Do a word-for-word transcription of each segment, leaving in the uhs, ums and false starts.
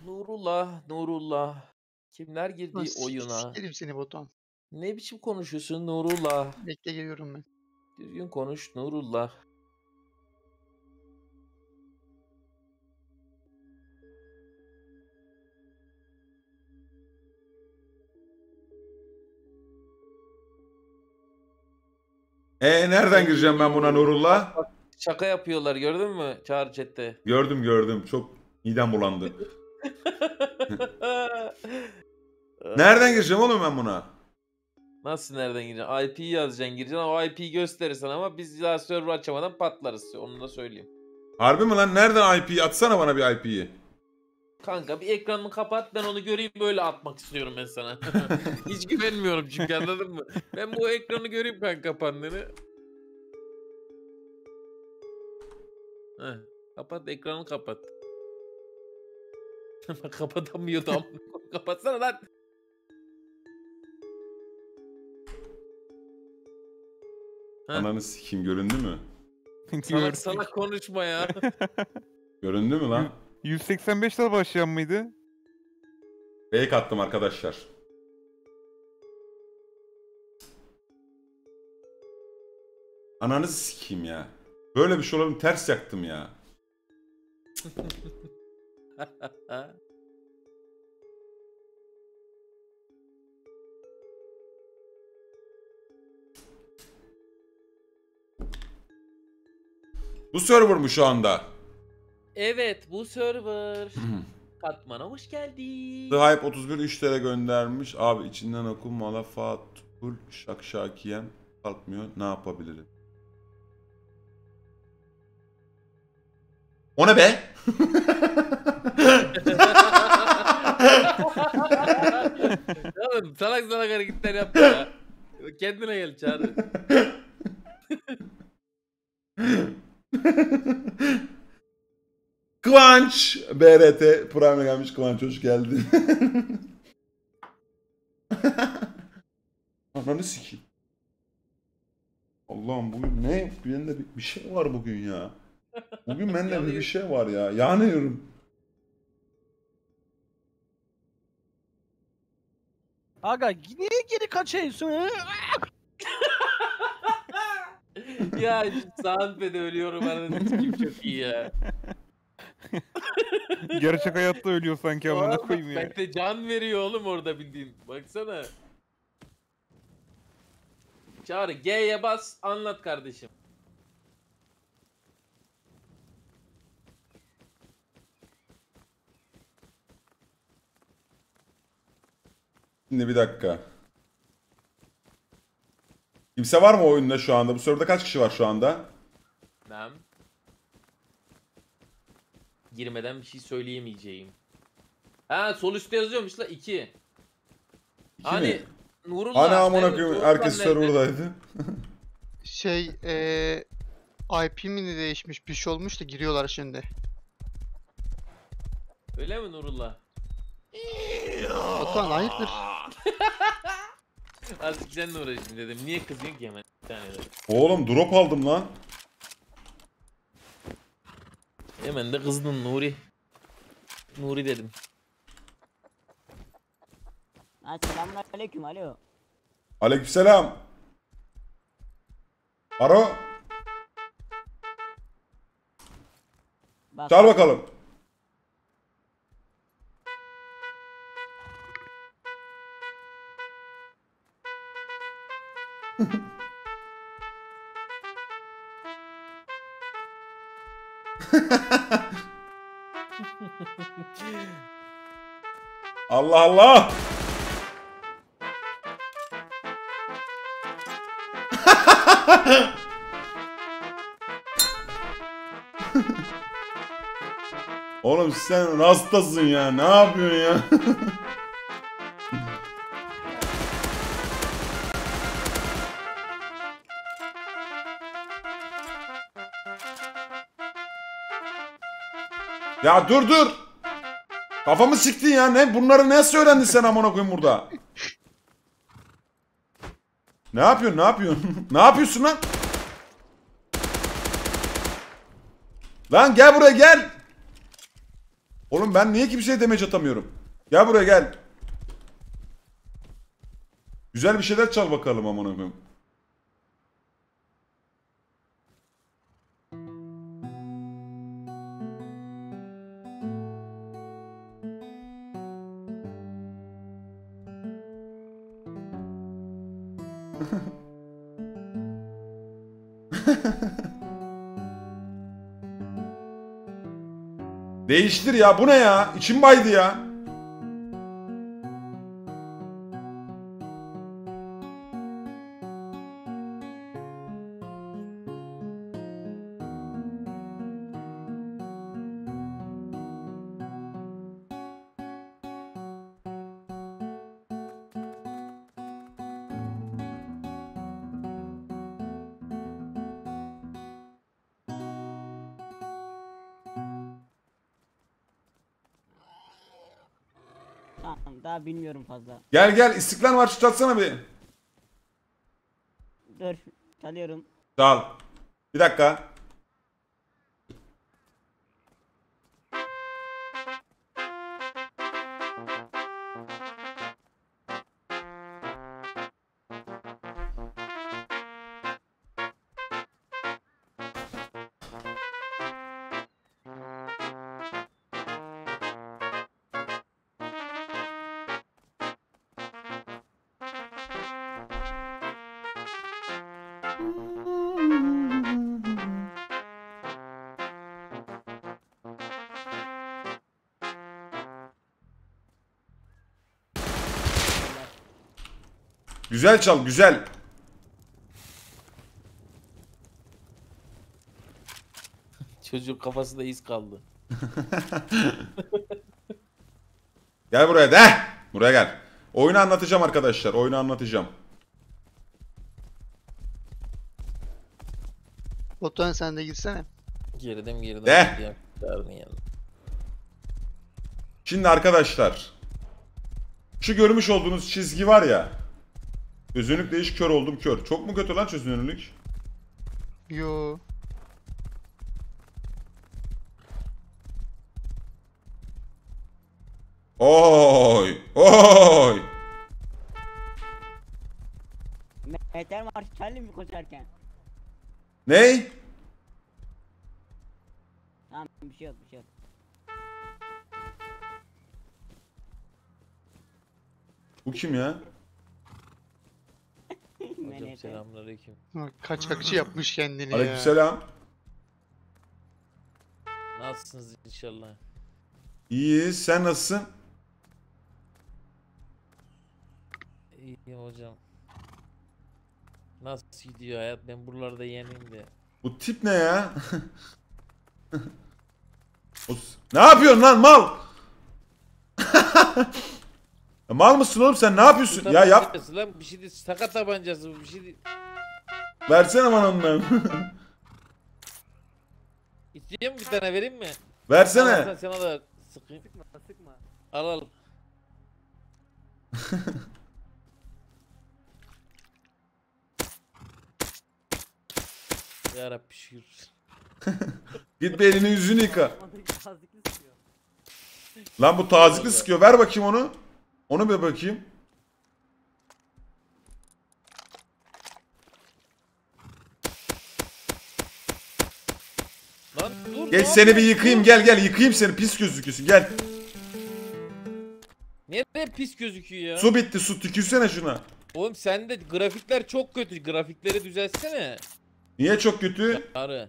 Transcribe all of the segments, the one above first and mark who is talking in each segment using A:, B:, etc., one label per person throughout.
A: Nurullah, Nurullah. Kimler girdi
B: Nasıl
A: oyuna?
B: sikerim seni Batuhan.
A: Ne biçim konuşuyorsun Nurullah?
B: Bekle geliyorum ben.
A: Düzgün konuş Nurullah.
C: E nereden gireceğim ben buna Nurullah?
A: Bak, şaka yapıyorlar gördün mü Çağrı chatte?
C: Gördüm gördüm. Çok midem bulandı. Nereden gireceğim oğlum ben buna?
A: Nasıl nereden gireceksin? I P yazacaksın gireceksin. O I P'yi gösterirsen ama biz daha server açamadan patlarız. Onu da söyleyeyim.
C: Harbi mi lan? Nereden I P'yi? Atsana bana bir I P'yi.
A: Kanka bir ekranını kapat ben onu göreyim böyle atmak istiyorum ben sana. Hiç güvenmiyorum çünkü anladın mı? Ben bu ekranı göreyim kanka kapandığını. Heh, kapat ekranı kapat. Kapatamıyor tam. Kapatsana lan. Heh.
C: Ananı sikeyim, göründü mü?
A: Salak salak konuşma ya.
C: Göründü mü lan?
D: yüz seksen beşle başlayan mıydı?
C: Fake attım arkadaşlar. Ananı sikeyim ya. Böyle bir şey olabilir mi? Ters yaktım ya. Bu server mu şu anda?
A: Evet bu server. Katman'a hoş geldin.
C: The Hype otuz bir üç T L göndermiş. Abi içinden oku Malafat Full Şak Şakiyem kalkmıyor. Ne yapabilirim? O ne be?
A: Oğlum salak salak hareketler yapma ya. Kendine gel Çağrı.
C: Kıvanç B R T Prime'e gelmiş. Kıvanç hoş geldin. Ananı sikeyim. Allah'ım bugün ne? Bende bir, bir şey var bugün ya. Bugün bende bir, bir şey var ya. Yanıyorum.
E: Aga niye geri kaçıyorsun?
A: Ya Sahnpe'de ölüyorum anladın kim çok iyi ya.
D: Gerçek hayatta ölüyor sanki amına
A: Oğlum,
D: koyayım ya.
A: Bekle can veriyor oğlum orada bildiğin. Baksana. Çağrı G'ye bas anlat kardeşim.
C: Şimdi bir dakika. Kimse var mı oyunda şu anda? Bu serverda kaç kişi var şu anda?
A: Ben girmeden bir şey söyleyemeyeceğim. Ha sol üstte yazıyormuş la iki.
C: İki
A: Hani
C: mi?
A: Nurullah.
C: Hani amına
A: nerede?
C: koyayım
A: Nurullah
C: herkes
A: nerede?
C: serverdaydı.
B: Şey eee I P mi ne değişmiş bir şey olmuş da giriyorlar şimdi.
A: Öyle mi Nurullah?
B: Batuhan ayıptır.
A: Artık seninle uğraşayım dedim. Niye kızıyorsun ki hemen bir tane de.
C: Oğlum drop aldım lan.
A: Hemen de kızdın Nuri. Nuri dedim.
F: Ha, selamünaleyküm alo.
C: Aleykümselam. Aro.
F: Bak,
C: Çal bakalım. Allah Allah. Oğlum sen rastasın ya. Ne yapıyorsun ya? Ya dur dur. Kafamı siktin ya. Ne bunları nasıl öğrendin sen amına koyayım burada? Ne yapıyorsun? Ne yapıyorsun? Ne yapıyorsun lan? Lan gel buraya gel. Oğlum ben niye kimseye damage atamıyorum? Gel buraya gel. Güzel bir şeyler çal bakalım amına koyayım. Değiştir ya, bu ne ya? İçim baydı ya.
F: Tamam daha bilmiyorum fazla.
C: Gel gel, İstiklal Marşı çalsana bir.
F: Dur çalıyorum.
C: Çal. Bir dakika. Güzel çal, güzel.
A: Çocuk kafasında iz kaldı.
C: Gel buraya de. Buraya gel. Oyunu anlatacağım arkadaşlar. Oyunu anlatacağım.
B: Batuhan sen de girsene.
A: Girdim girdim.
C: De.
A: Diğer kuşların yanına.
C: Şimdi arkadaşlar. Şu görmüş olduğunuz çizgi var ya. Çözünürlükle hiç kör oldum kör. Çok mu kötü lan çözünürlük?
B: Yo.
C: Oy. Oy.
F: Mehter marşı çalayım mı koşarken?
C: Ney?
F: Tamam bir şey yok bir şey yok.
C: Bu kim ya?
A: Hocam
F: Mehter.
A: selamünaleyküm.
B: Bak, kaçakçı yapmış kendini ya.
C: Aleykümselam.
A: Nasılsınız inşallah?
C: İyiyiz. Sen nasılsın?
A: İyiyim hocam. Nasıl gidiyor hayat? Ben buralarda yeniyim de.
C: Bu tip ne ya? O s- ne yapıyorsun lan mal? Ya mal mısın oğlum sen? Ne yapıyorsun?
A: Bu
C: Ya yap.
A: tabancası Lan bir şey değil. Sakat tabancası bu bir şey değil.
C: Versene bana ondan.
A: İstiyor musun bir tane vereyim mi? Al,
C: Versene.
A: sen sana da sıkayım. Sıkma sıkma. Al al. Yarabbi şükür.
C: Git bir elini yüzünü yıka. Lan bu tazikli sıkıyor. Ver bakayım onu. Onu bir bakayım.
A: Lan dur.
C: Geç
A: ne
C: seni bir
A: yapıyorsun?
C: yıkayayım. Gel gel yıkayayım seni. Pis gözüküyorsun. Gel.
A: Nereye pis gözüküyor ya?
C: Su bitti su. Tükürsene şuna.
A: Oğlum sende grafikler çok kötü. Grafikleri düzeltsene.
C: Niye çok kötü?
A: Arı.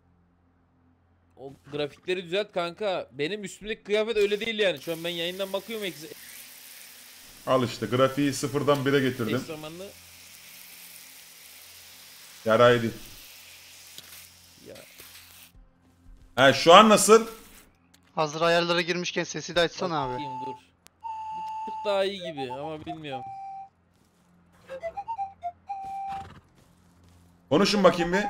A: O grafikleri düzelt kanka. Benim üstümdeki kıyafet öyle değil yani. Şu an ben yayından bakıyorum ex,
C: Al işte grafiği sıfırdan bire getirdim.
A: ex zamanlı.
C: Yaraydı.
A: Ya.
C: He şu an nasıl?
B: Hazır ayarlara girmişken sesi de açsana abi.
A: Bakayım, dur. Bir tık daha iyi gibi ama bilmiyorum.
C: Konuşun bakayım bir.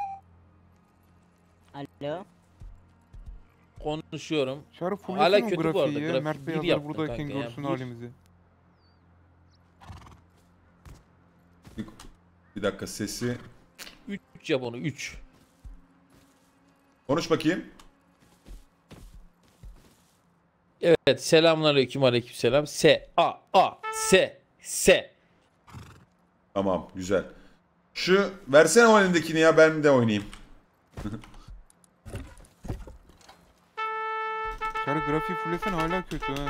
F: Alo.
A: Konuşuyorum.
D: Çağrı full
A: Hala
D: yapsana
A: kötü bu arada,
D: grafiği ya.
A: grafik
D: Mert
A: bir
D: Bey hazır
A: yaptım
D: buradayken
A: kanka ya,
D: görsün
A: bir.
D: halimizi.
C: Bir, bir dakika sesi.
A: üç yap onu üç.
C: Konuş bakayım.
A: Evet, selamünaleyküm, aleykümselam. S A A S S.
C: Tamam, güzel. Şu versene o elindekini ya, ben de oynayayım.
D: Çağrı grafiği fullesen hala kötü ha.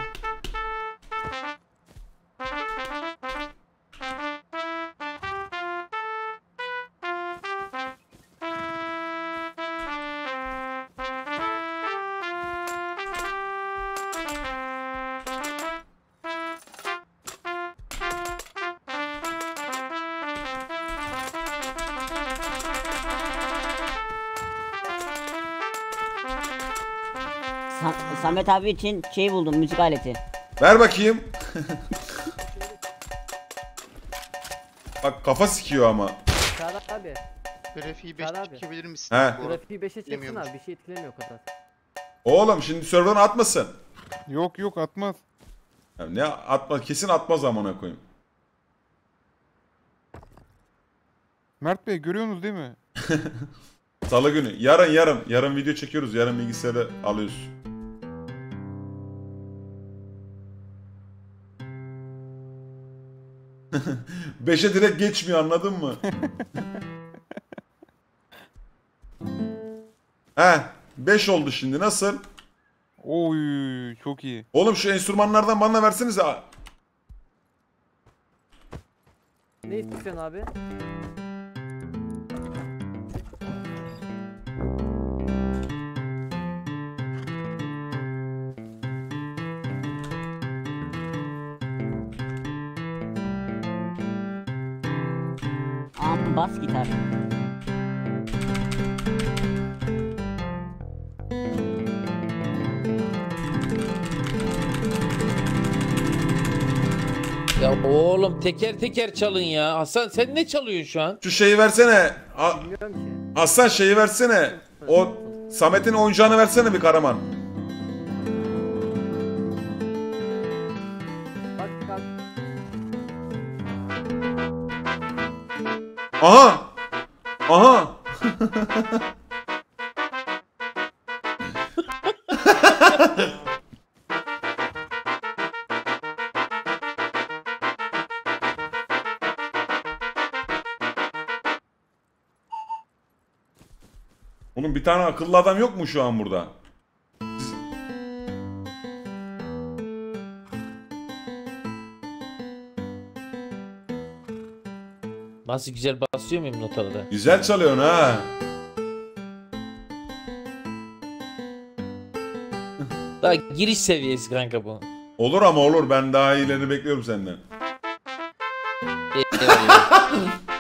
F: Sam- Samet abi için şey buldum, müzik aleti.
C: Ver bakayım. Bak kafa sikiyor ama.
G: Çağrı abi.
B: Grafiği beş
G: Çağrı abi.
B: çekebilir misin?
C: He.
B: Bu arada?
G: Grafiği beşe çeksin
B: Bilemiyormuş.
G: abi. Bir şey etkilemiyor o kadar.
C: Oğlum şimdi serverdan atmasın.
D: Yok yok atmaz.
C: Ya ne atma, kesin atmaz amına koyayım.
D: Mert Bey görüyorsunuz değil mi?
C: Salı günü. Yarın yarın. Yarın video çekiyoruz. Yarın bilgisayarı alıyoruz. Beşe direkt geçmiyor, anladın mı? He. Beş oldu şimdi. Nasıl?
D: Oy çok iyi.
C: Oğlum şu enstrümanlardan bana versenize.
G: Ne istiyorsun abi?
F: Am bas gitar.
A: Ya oğlum teker teker çalın ya. Hasan sen ne çalıyorsun şu an?
C: Şu şeyi versene. A-
G: Bilmiyorum ki.
C: Aslan şeyi versene. O Samet'in oyuncağını versene bir Karaman.
G: Bak bak.
C: Aha! Aha! Oğlum bir tane akıllı adam yok mu şu an burada?
A: Nasıl güzel basıyor muyum notaları?
C: Güzel çalıyorsun ha.
A: Daha giriş seviyesi kanka bu.
C: Olur ama olur. Ben daha iyilerini bekliyorum senden.
A: Eyvallah.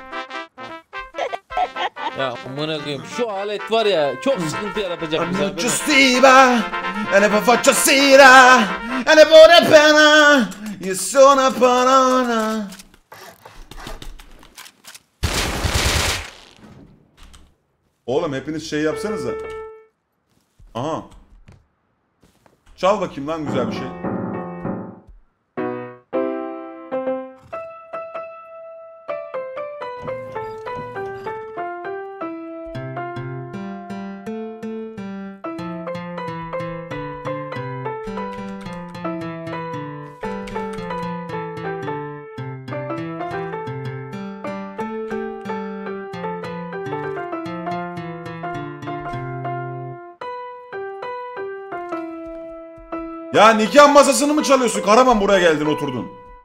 A: Ya amına koyayım şu alet var ya çok sıkıntı yaratacak bize.
C: Mucho stiva, e ne faccio sera, e ne pure pena, io sono parana. Oğlum hepiniz şey yapsanıza. Aha. Çal bakayım lan güzel bir şey. Ya nikah masasını mı çalıyorsun? Karaman buraya geldin oturdun.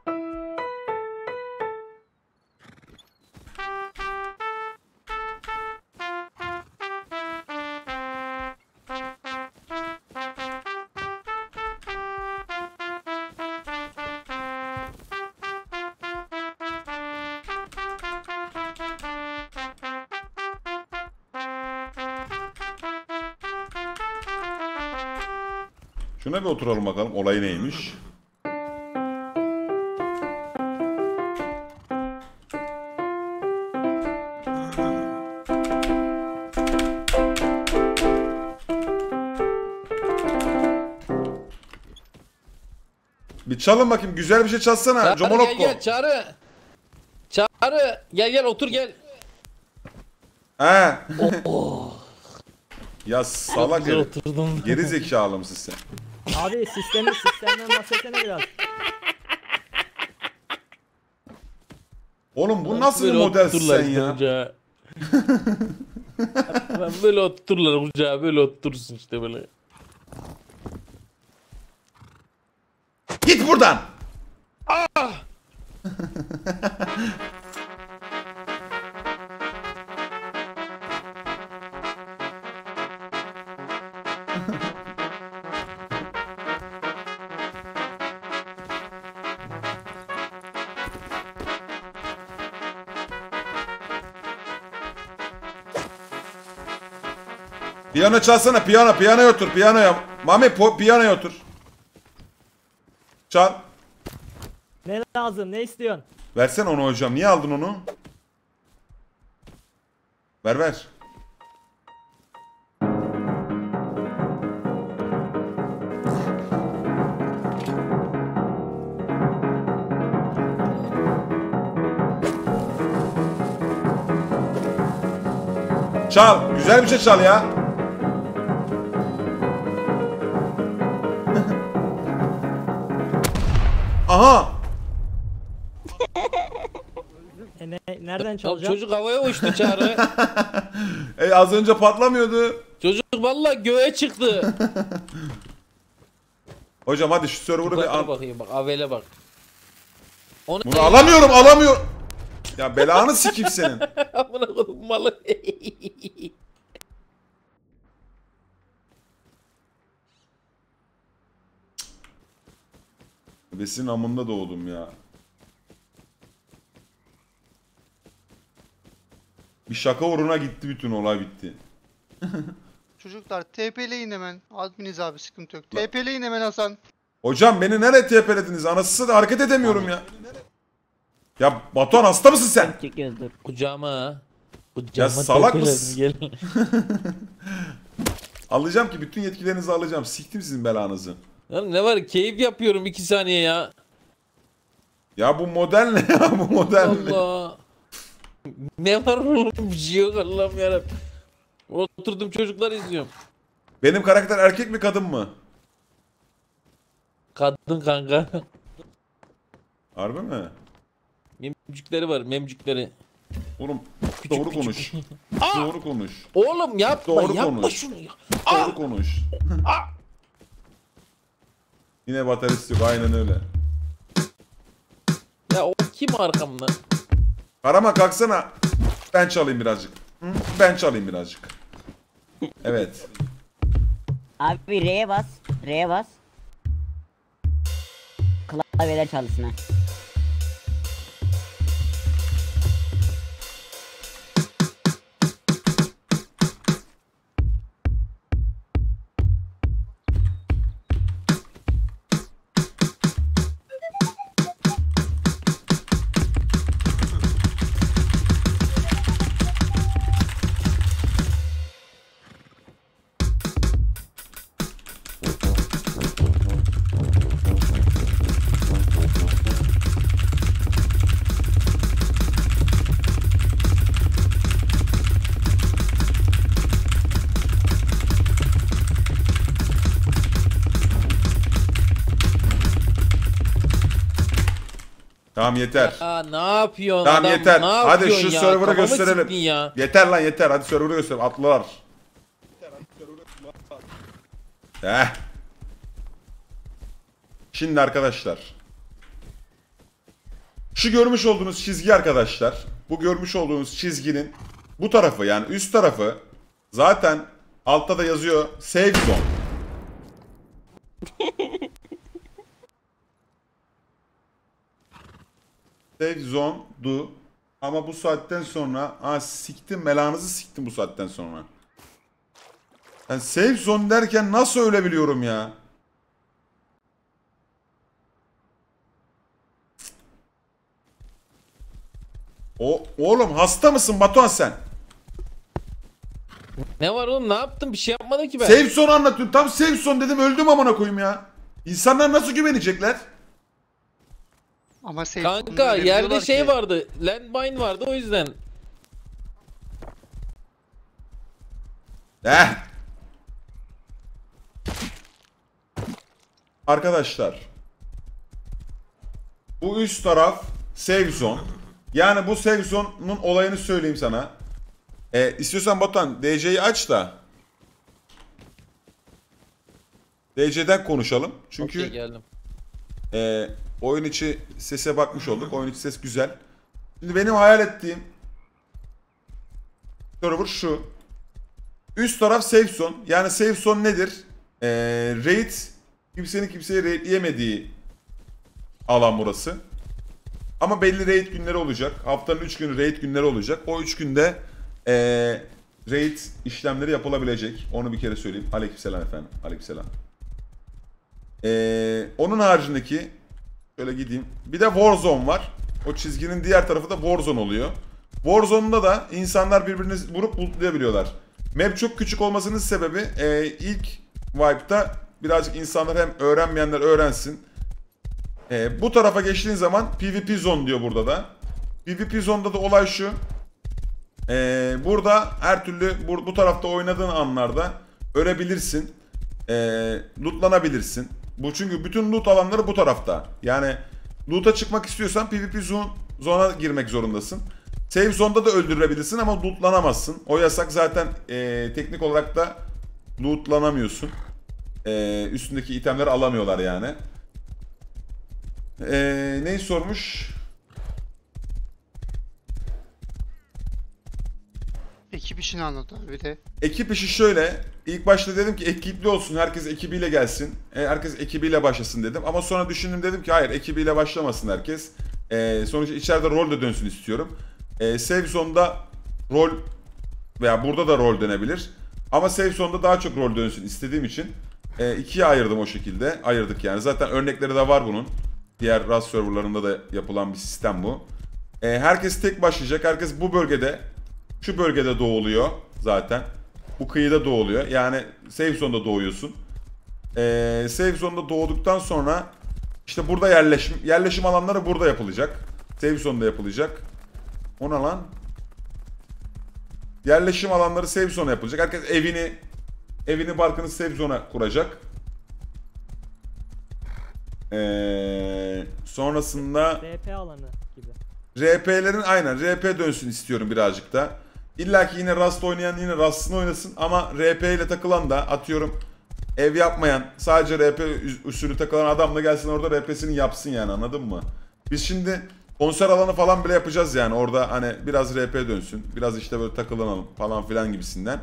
C: Şuna bir oturalım bakalım olay neymiş. Bir çalın bakayım güzel bir şey çalsana.
A: Çağrı gel
C: Comolokko.
A: gel Çağrı. Çağrı gel gel otur gel.
C: He.
A: Oh.
C: Ya salak
A: Güzel
C: herif.
A: oturdum.
C: Geri zekalı mısın sen?
G: Abi sistemi sistemden bahsetsene biraz.
C: Oğlum bu nasıl bir
A: Böyle
C: modelsin
A: oturturlar
C: sen
A: işte
C: ya?
A: kucağa. Ben böyle oturturlar kucağa, böyle oturursun işte böyle.
C: Git buradan. Piyano çalsana, piyano, piyanoya otur, piyanoya. Mami, po- piyanoya otur. Çal.
G: Ne lazım? Ne istiyorsun?
C: Versene onu hocam. Niye aldın onu? Ver ver. Çal. Güzel bir şey çal ya. Aha.
G: E, ne, nereden
A: Ya
G: çalacağım?
A: çocuk havaya uçtu Çağrı.
C: E, az önce patlamıyordu.
A: Çocuk vallahi göğe çıktı.
C: Hocam hadi şu server'ı bir
A: Yukarıda
C: al.
A: bakayım bak, Avel'e bak. Onu
C: Bunu alamıyorum, alamıyorum. Ya belanı sikeyim senin.
A: Amına koydum malı.
C: Besin amında doğdum ya. Bir şaka uğruna gitti, bütün olay bitti.
B: Çocuklar TP'leyin hemen. Adminiz abi, sıkıntı yok. TP'leyin hemen Hasan.
C: Hocam beni nereye TP'lediniz? Anasını da hareket edemiyorum ya. Ya Batuhan, hasta mısın sen?
F: Çekiyoruz dur.
A: Kucağıma ha. Kucağıma
C: Ya salak
A: tepeledim,
C: mısın?
A: gel.
C: Alacağım ki bütün yetkilerinizi alacağım. Siktim sizin belanızı.
A: Ya ne var, keyif yapıyorum iki saniye ya.
C: Ya bu model ne ya, bu model ne?
A: Allah. Ne var oğlum, bir şey yok Allah'ım yarabbim. Oturdum çocuklar izliyorum.
C: Benim karakter erkek mi kadın mı?
A: Kadın kanka.
C: Harbi mi?
A: Memcükleri var, memcükleri.
C: Oğlum
A: Küçük
C: doğru
A: küçük.
C: konuş.
A: Aa!
C: Doğru konuş.
A: Oğlum yapma,
C: Doğru
A: yapma
C: konuş.
A: şunu ya.
C: Doğru konuş. Yine baterist yok, aynen öyle.
A: Ya o kim arkamda?
C: Karama kalksana. Ben çalayım birazcık. Hı? Ben çalayım birazcık. Evet.
F: Abi R'ye bas. R'ye bas. Klavyeler çalışsın ha.
C: Tamam yeter.
A: Aa ne yapıyorsun
C: Tamam
A: adam?
C: yeter.
A: Ne
C: Hadi şu
A: yapıyorsun ya?
C: server'ı
A: Kafamı
C: gösterelim.
A: siktin ya.
C: Yeter lan yeter. Hadi server'ı gösterelim. Atlılar. Heh. Şimdi arkadaşlar. Şu görmüş olduğunuz çizgi arkadaşlar. Bu görmüş olduğunuz çizginin bu tarafı, yani üst tarafı zaten altta da yazıyor Save Zone. Save Zone du. Ama bu saatten sonra ha siktim belanızı siktim bu saatten sonra. Yani Save Zone derken nasıl ölebiliyorum ya? O oğlum hasta mısın Batuhan sen?
A: Ne var oğlum, ne yaptım? Bir şey yapmadım ki ben.
C: Save Zone anlatıyorum. Tam Save Zone dedim, öldüm amına koyayım ya. İnsanlar nasıl güvenecekler?
B: Ama safe
A: Kanka
B: zone'da öyle
A: yerde
B: diyorlar
A: şey
B: ki-
A: vardı. Landmine vardı o yüzden.
C: Eh. arkadaşlar bu üst taraf save zone. Yani bu save zone'un olayını söyleyeyim sana. Ee, istiyorsan Batuhan D C'yi aç da D C'den konuşalım. Çünkü
A: Okey, geldim.
C: e, oyun içi sese bakmış olduk. Oyun içi ses güzel. Şimdi benim hayal ettiğim server şu. Üst taraf safe zone. Yani safe zone nedir? Ee, raid kimsenin kimseye raidleyemediği alan burası. Ama belli raid günleri olacak. Haftanın üç günü raid günleri olacak. O üç günde ee, raid işlemleri yapılabilecek. Onu bir kere söyleyeyim. Aleykümselam efendim. Aleykümselam. Ee, onun haricindeki şöyle gideyim. Bir de Warzone var. O çizginin diğer tarafı da Warzone oluyor. Warzone'da da insanlar birbirini vurup bulutlayabiliyorlar. Map çok küçük olmasının sebebi e, ilk wipe'da birazcık insanlar hem öğrenmeyenler öğrensin. E, bu tarafa geçtiğin zaman PvP zone diyor burada da. PvP zone'da da olay şu. E, burada her türlü bu, bu tarafta oynadığın anlarda ölebilirsin. E, lootlanabilirsin. Bu çünkü bütün loot alanları bu tarafta. Yani loot'a çıkmak istiyorsan PvP zone, zone'a girmek zorundasın. Save zone'da da öldürebilirsin ama lootlanamazsın. O yasak zaten e, teknik olarak da lootlanamıyorsun. E, üstündeki itemleri alamıyorlar yani. E, neyi sormuş?
B: Ekip işini anlat abi bir de.
C: Ekip işi şöyle. İlk başta dedim ki ekipli olsun. Herkes ekibiyle gelsin. E, herkes ekibiyle başlasın dedim. Ama sonra düşündüm dedim ki hayır ekibiyle başlamasın herkes. E, sonuçta içeride rol de dönsün istiyorum. E, save zone'da rol veya burada da rol dönebilir. Ama save zone'da daha çok rol dönsün istediğim için e, ikiye ayırdım o şekilde. Ayırdık yani. Zaten örnekleri de var bunun. Diğer Rust serverlarında da yapılan bir sistem bu. E, herkes tek başlayacak. Herkes bu bölgede, şu bölgede doğuluyor zaten. Bu kıyıda doğuluyor. Yani save zone'da doğuyorsun. E, save zone'da doğduktan sonra işte burada yerleşim yerleşim alanları burada yapılacak. Save zone'da yapılacak. O ne lan? Yerleşim alanları save zone'a yapılacak. Herkes evini evini barkını save zone'a kuracak. Ee, sonrasında
G: R P alanı gibi.
C: R P'lerin aynen R P dönsün istiyorum birazcık da. İlla ki yine Rust oynayan yine Rust'ını oynasın ama R P ile takılan da atıyorum ev yapmayan sadece R P usulü takılan adam da gelsin orada R P'sini yapsın yani, anladın mı? Biz şimdi konser alanı falan bile yapacağız yani orada hani biraz R P dönsün. Biraz işte böyle takılanalım falan filan gibisinden.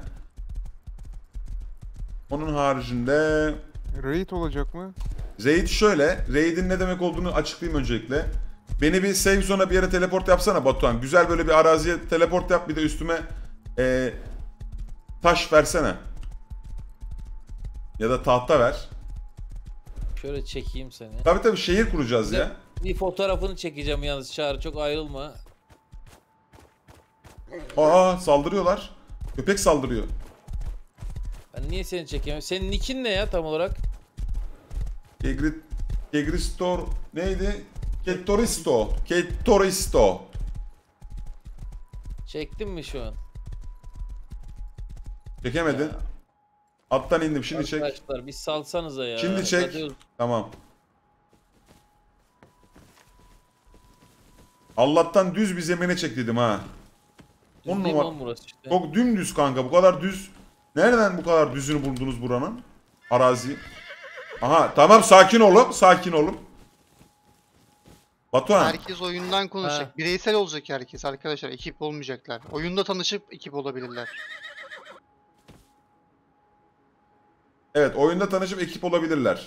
C: Onun haricinde
D: Raid olacak mı?
C: Raid şöyle. Raid'in ne demek olduğunu açıklayayım öncelikle. Beni bir save zone'a bir yere teleport yapsana Batuhan. Güzel böyle bir araziye teleport yap, bir de üstüme ee, taş versene. Ya da tahta ver.
A: Şöyle çekeyim seni.
C: Tabii tabii şehir kuracağız
A: Bir de-
C: ya.
A: Bir fotoğrafını çekeceğim yalnız Çağrı, çok ayrılma.
C: Aa saldırıyorlar. Köpek saldırıyor.
A: Ben niye seni çekemiyorum? Senin nickin ne ya tam olarak?
C: Kegri... Kegristor neydi? Ketoristo. Ketoristo.
A: Çektin mi şu an?
C: Çekemedin.
A: Ya.
C: Attan indim, şimdi çek.
A: Arkadaşlar bir salsanıza ya.
C: Şimdi çek.
A: Hadi.
C: Tamam. Allah'tan düz bir zemine çek dedim ha.
A: Düz
C: On
A: değil
C: numara-
A: oğlum burası işte.
C: Çok dümdüz kanka, bu kadar düz. Nereden bu kadar düzünü buldunuz buranın? Arazi. Aha tamam, sakin olun, sakin olun. Batuhan.
B: Herkes oyundan konuşacak.
A: Ha.
B: Bireysel olacak herkes arkadaşlar. Ekip olmayacaklar. Oyunda tanışıp ekip olabilirler.
C: Evet, oyunda tanışıp ekip olabilirler.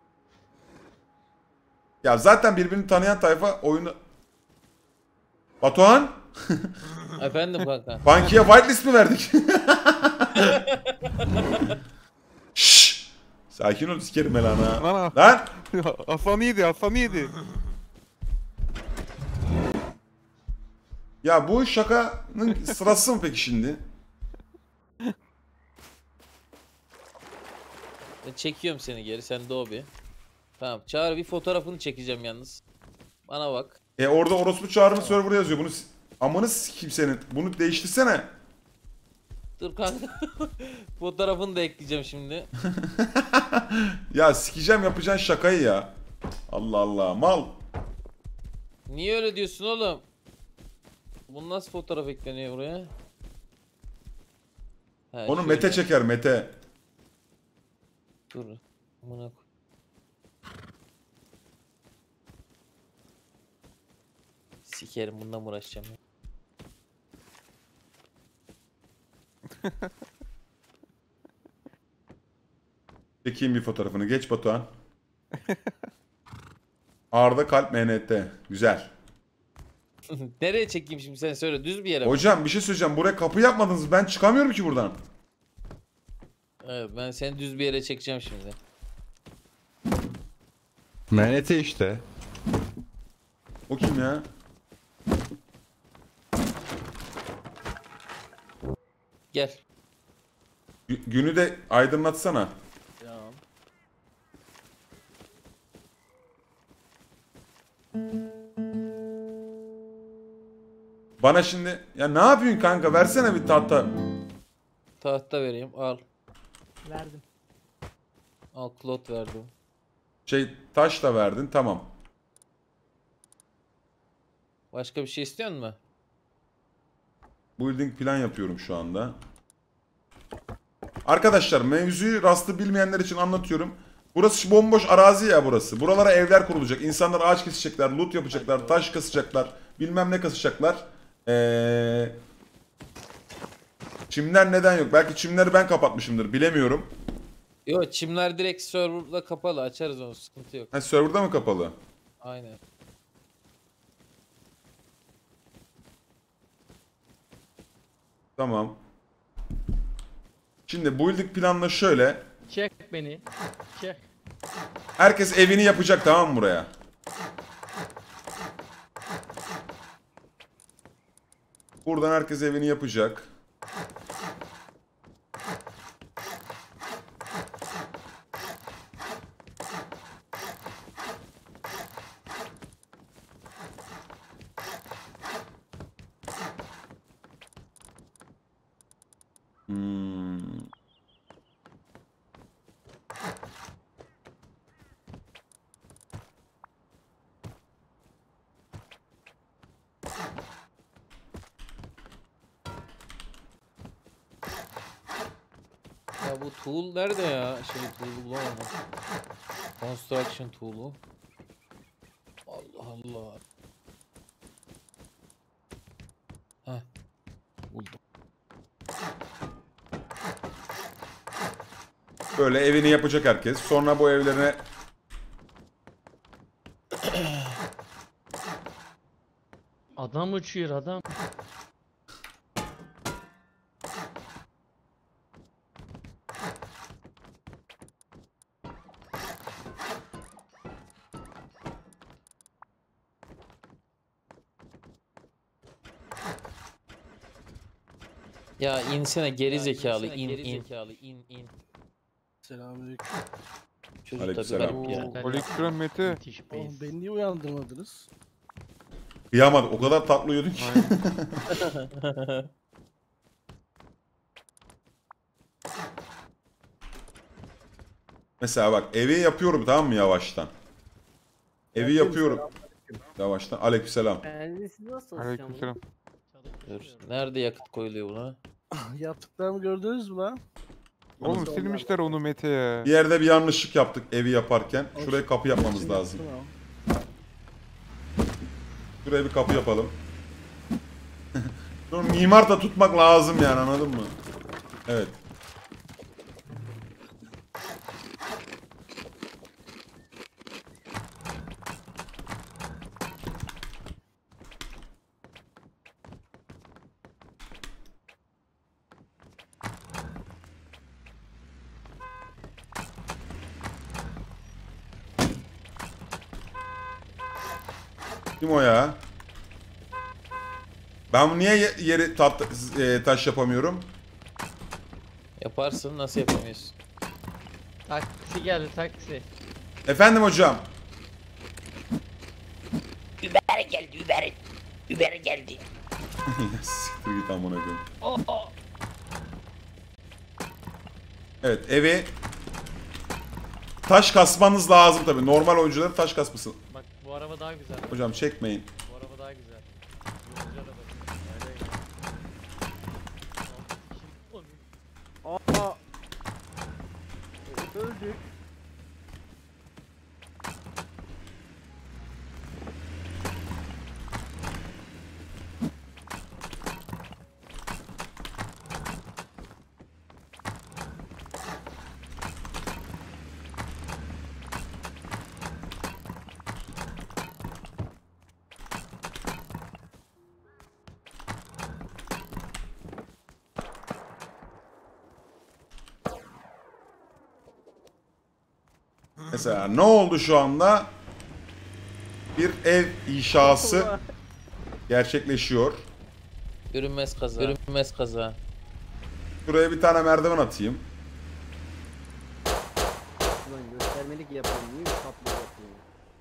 C: Ya zaten birbirini tanıyan tayfa oyunu... Batuhan?
A: Efendim kanka.
C: Bankiye whitelist mi verdik? Şşş! Sakin ol, sikerim ben ana.
D: Lan
C: Lan!
D: Hasan yedi, Hasan yedi.
C: Ya bu şakanın sırası mı peki şimdi?
A: Ben çekiyorum seni geri, sen de o bir. Tamam Çağrı, bir fotoğrafını çekeceğim yalnız. Bana bak.
C: E orada orospu çağrının server'ı yazıyor. Bunu s- amını sikeyim senin. Bunu değiştirsene.
A: Dur kanka. Fotoğrafını da ekleyeceğim şimdi.
C: Ya sikeceğim yapacağın şakayı ya. Allah Allah mal.
A: Niye öyle diyorsun oğlum? Bu nasıl fotoğraf ekleniyor buraya? Ha,
C: Onu
A: şöyle.
C: Mete çeker Mete.
A: Dur. Amına koy. Sikerim bundan mı uğraşacağım ya?
C: Çekeyim bir fotoğrafını. Geç Batuhan. Arda kalp M N T. Güzel.
A: Nereye çekeyim şimdi sen söyle düz bir yere mi?
C: Hocam bir şey söyleyeceğim. Buraya kapı yapmadınız. Ben çıkamıyorum ki buradan.
A: Evet, ben seni düz bir yere çekeceğim şimdi.
H: M N T işte.
C: O kim ya?
A: Gel.
C: Gü- Günü de aydınlatsana.
E: Tamam.
C: Bana şimdi ya ne yapıyorsun kanka? Versene bir tahta.
A: Tahta vereyim al.
G: Verdim.
A: Al klot verdim.
C: Şey taş da verdin. Tamam.
A: Başka bir şey istiyor musun?
C: Building plan yapıyorum şu anda. Arkadaşlar mevzuyu rastı bilmeyenler için anlatıyorum. Burası bomboş arazi ya burası. Buralara evler kurulacak. İnsanlar ağaç kesecekler, loot yapacaklar, taş kasacaklar, bilmem ne kasacaklar. Ee... Çimler neden yok? Belki çimleri ben kapatmışımdır. Bilemiyorum.
A: Yok çimler direkt serverda kapalı açarız onu sıkıntı yok.
C: Ha, serverda mı kapalı?
A: Aynen.
C: Tamam. Şimdi building planla şöyle.
E: Çek beni. Çek.
C: Herkes evini yapacak tamam mı buraya? Buradan herkes evini yapacak. Hmm.
A: Ya bu tool nerede ya? Şey tool'u bulamadım. Construction tool'u. Allah Allah. Heh. Buldum.
C: Böyle evini yapacak herkes. Sonra bu evlerine
E: Adam uçuyor adam.
A: Ya insene geri zekalı in in. in in.
E: Selamünaleyküm.
A: Çocuk tabii
C: Aleykümselam.
A: garip ya.
D: Aleykümselam Mete.
E: Müthiş
I: Oğlum
E: base.
I: beni niye uyandırmadınız?
C: kıyamadık. O kadar tatlı uyudun ki. Mesela bak evi yapıyorum tamam mı yavaştan. Evi yapıyorum. Yavaştan. Aleykümselam.
G: Yani siz nasıl
D: Aleykümselam.
A: Dur. Nerede yakıt koyuluyor buna?
I: Yaptıklarımı gördünüz mü lan?
D: Oğlum silmişler onu Mete ya.
C: Bir yerde bir yanlışlık yaptık evi yaparken. Şuraya kapı yapmamız lazım.
I: Tamam.
C: Şuraya bir kapı yapalım. Sonra mimar da tutmak lazım yani anladın mı? Evet. Kim o ya? Ben niye ye- yeri tat, e, taş yapamıyorum?
A: Yaparsın nasıl yapamıyorsun?
E: Taksi geldi taksi.
C: Efendim hocam.
F: Uber geldi Uber. Uber geldi.
C: Siktir git amına koyayım. Evet, evi taş kasmanız lazım tabii. Normal oyuncuların taş kasması.
E: Bak bu araba daha güzel.
C: Hocam çekmeyin.
E: Bu araba daha güzel. Yolcu arabası. Öyle ya.
I: Aa. Öldük.
C: Mesela ne oldu şu anda? Bir ev inşası gerçekleşiyor.
A: Görünmez kaza. Görünmez kaza.
C: Şuraya bir tane merdiven atayım.
J: Ulan göstermelik yapıyorum. Niye kaplı yapıyorum?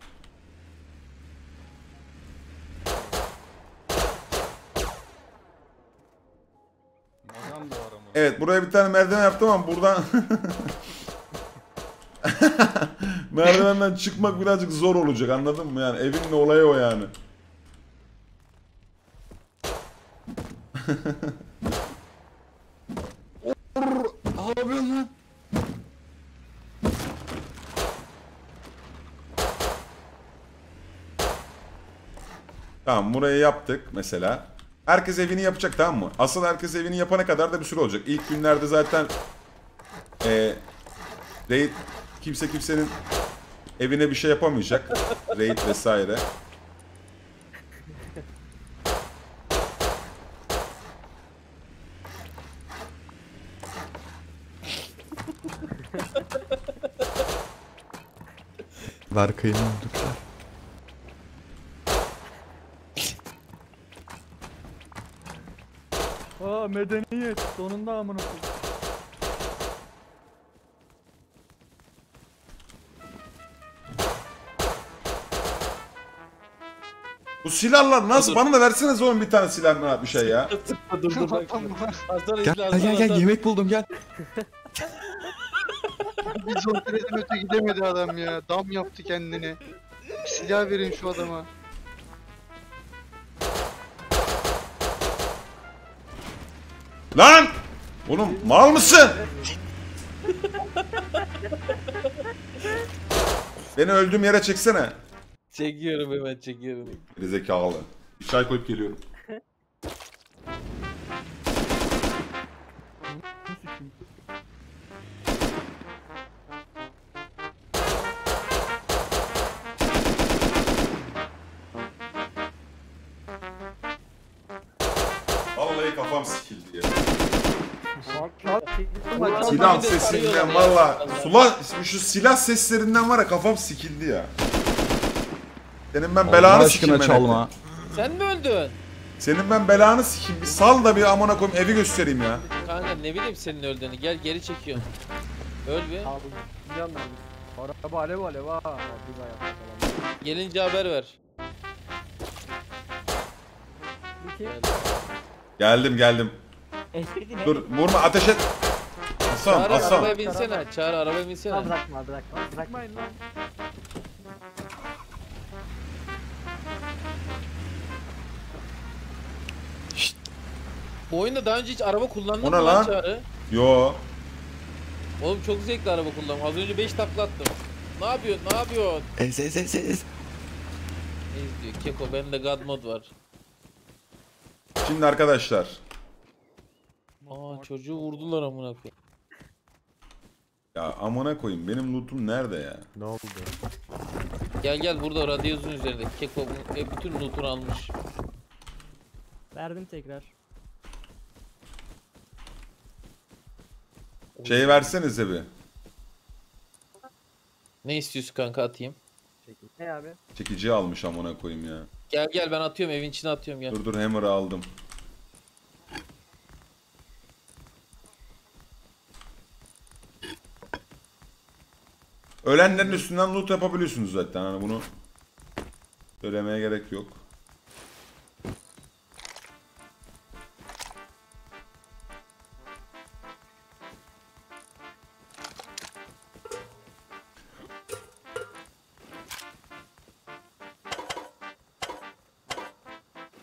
D: Magam da var ama.
C: Evet, buraya bir tane merdiven yaptım ama buradan merdivenden çıkmak birazcık zor olacak, anladın mı? Yani evin olayı o yani. Ne yapıyorsun lan? Tamam, burayı yaptık mesela. Herkes evini yapacak, tamam mı? Asıl herkes evini yapana kadar da bir süre olacak. İlk günlerde zaten e, raid kimse kimsenin evine bir şey yapamayacak. Raid vesaire.
H: Berkay'ın öldükler.
I: Aa medeniyet. Sonunda amına koyayım.
C: Bu silahlar nasıl? Bana da verseniz oğlum bir tane silah, bir şey ya.
A: dur dur bak. Hasan
H: Gel
A: izle,
H: gel
A: Hasan,
H: gel, gel.
A: Hasan.
H: Yemek buldum gel.
B: Bir zontreden öte gidemedi adam ya. Dam yaptı kendine. Bir silah verin şu adama.
C: Lan! Oğlum mal mısın? Beni öldüğüm yere çeksene.
A: Çekiyorum hemen çekiyorum.
C: Geri zekalı. Bir çay koyup geliyorum. Vallahi kafam sikildi ya. Silah sesinden valla. Sula, şu silah seslerinden var ya, kafam sikildi ya. Senin ben
H: Allah
C: belanı sikeyim
H: aşkına
C: ben.
H: çalma.
A: Sen mi öldün?
C: Senin ben belanı sikeyim. Bir sal da bir amına koyayım, evi göstereyim ya.
A: Kanka ne bileyim senin öldüğünü. Gel geri çekiyorum. Öl bir.
I: Araba alev alev ha. Biz ayakta.
A: Gelince haber ver. Gel.
C: Geldim geldim.
F: Espri mi?
C: Dur vurma, ateş et. Hasan
A: Çağrı
C: Hasan.
A: arabaya binsene. Çağrı arabaya binsene.
G: Bırakma bırakma bırakma.
A: Bu oyunda daha önce hiç araba kullandın
C: O
A: mı
C: ne
A: lan
C: lan?
A: Çağrı?
C: Yo.
A: Oğlum çok zevkli araba kullandım. Az önce beş takla attım. Ne yapıyorsun? Ne yapıyorsun?
H: Ez ez ez ez.
A: Ne izliyor? Keko bende God mod var.
C: Şimdi arkadaşlar.
A: Aa çocuğu vurdular amına koyayım.
C: Ya amına koyayım, benim lootum nerede ya?
D: Ne oldu?
A: Gel gel burada radyozun üzerinde. Keko bu- e, bütün lootunu almış.
G: Verdim tekrar.
C: Şeyi versenize bir.
A: Ne istiyorsun kanka atayım?
G: Ne abi?
C: Çekiciyi almış amına koyayım ya.
A: Gel gel ben atıyorum evin içine atıyorum gel.
C: Dur dur, hammer'ı aldım. Ölenlerin üstünden loot yapabiliyorsunuz zaten, hani bunu söylemeye gerek yok.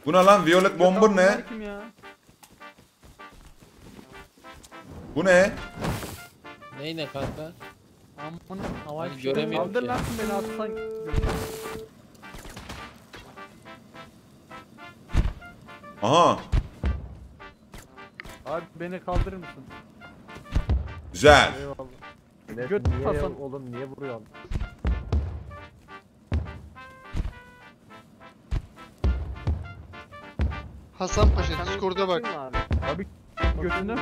C: Bu ne lan? Violet Bomber ne?
I: Kim ya?
C: Bu ne?
A: Ney ne kanka?
I: Amına.
E: Havai
A: Ben
E: fişeği
A: göremiyorum.
I: Kaldır
A: ki.
I: lan beni atsan.
C: Aha.
I: Abi beni kaldırır mısın?
C: Güzel.
I: Eyvallah. Göt Hasan. Oğlum niye vuruyorsun?
B: Hasan Paşa Discord'a bak.
I: Abi götünü.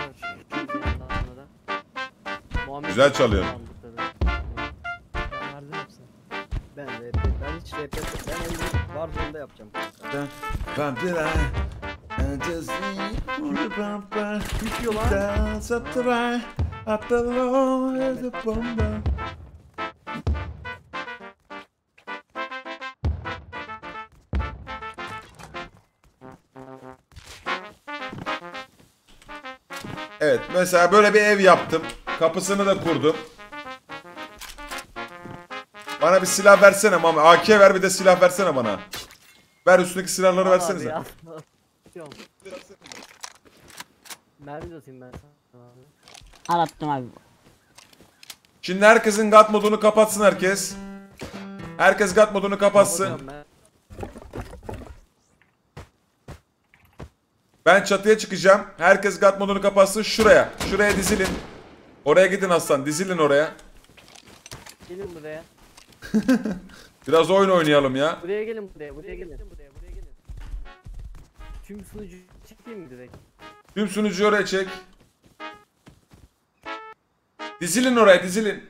C: Güzel çalıyor.
E: Ben verdim hepsini.
J: Ben R P, ben hiç R P, ben elini var zorunda yapacağım.
H: Vampire.
I: Kim diyor lan?
C: Evet mesela böyle bir ev yaptım. Kapısını da kurdum. Bana bir silah versene Mami. A K ver bir de silah versene bana. Ver üstündeki silahları versenize.
J: Mermi de atayım ben sana abi.
F: Al attım abi.
C: Şimdi herkesin God modunu kapatsın herkes. Herkes God modunu kapatsın.
J: Hocam ben-
C: Ben çatıya çıkacağım. Herkes God modunu kapatsın şuraya. Şuraya dizilin. Oraya gidin aslan. Dizilin oraya.
J: Gelin buraya.
C: Biraz oyun oynayalım ya.
J: Buraya gelin buraya, buraya gelin. Buraya, buraya gelin. Tüm sunucu çekeyim mi direkt?
C: Tüm sunucuyu oraya çek. Dizilin oraya dizilin.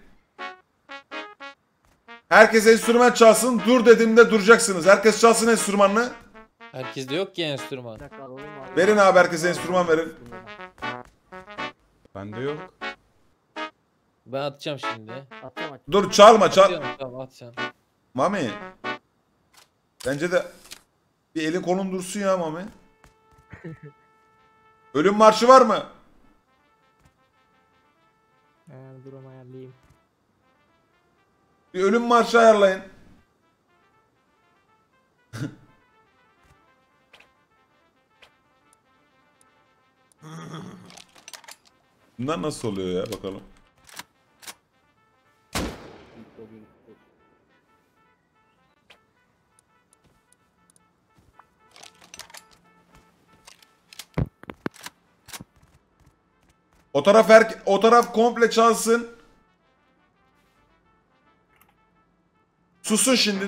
C: Herkes enstrüman çalsın. Dur dediğimde duracaksınız. Herkes çalsın enstrümanını.
A: Herkeste yok ki enstrüman.
J: Bir dakika alalım abi.
C: Verin abi herkese enstrüman verin.
H: Bende yok.
A: Ben atacağım şimdi.
J: Atacağım aç.
C: Dur çalma çal.
A: Atıyorum, tamam at sen.
C: Mami. Bence de bir elin kolun dursun ya Mami. Ölüm marşı var mı?
E: Ee, dur onu ayarlayayım.
C: Bir ölüm marşı ayarlayın. Bunlar nasıl oluyor ya bakalım. O taraf her o taraf komple çalsın. Susun şimdi.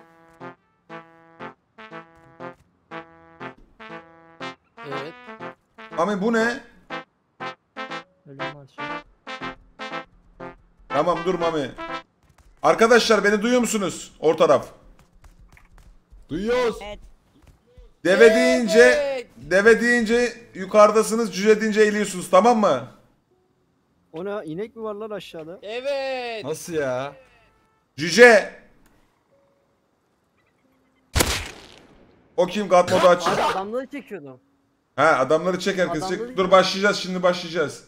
A: Evet.
C: Mami bu ne?
E: Ölüm marşı.
C: Tamam dur Mami. Arkadaşlar beni duyuyor musunuz? Or taraf.
H: Duyuyoruz.
F: Evet.
C: Deve deyince deve deyince yukarıdasınız, cüce deyince eğiliyorsunuz tamam mı?
J: O ne? İnek mi var lan aşağıda?
A: Evet.
H: Nasıl ya?
C: Cüce. O kim? God modu aç.
J: Abi adamları çekiyordum.
C: Ha adamları çek herkes
J: Adamları-
C: çek. Dur başlayacağız şimdi başlayacağız.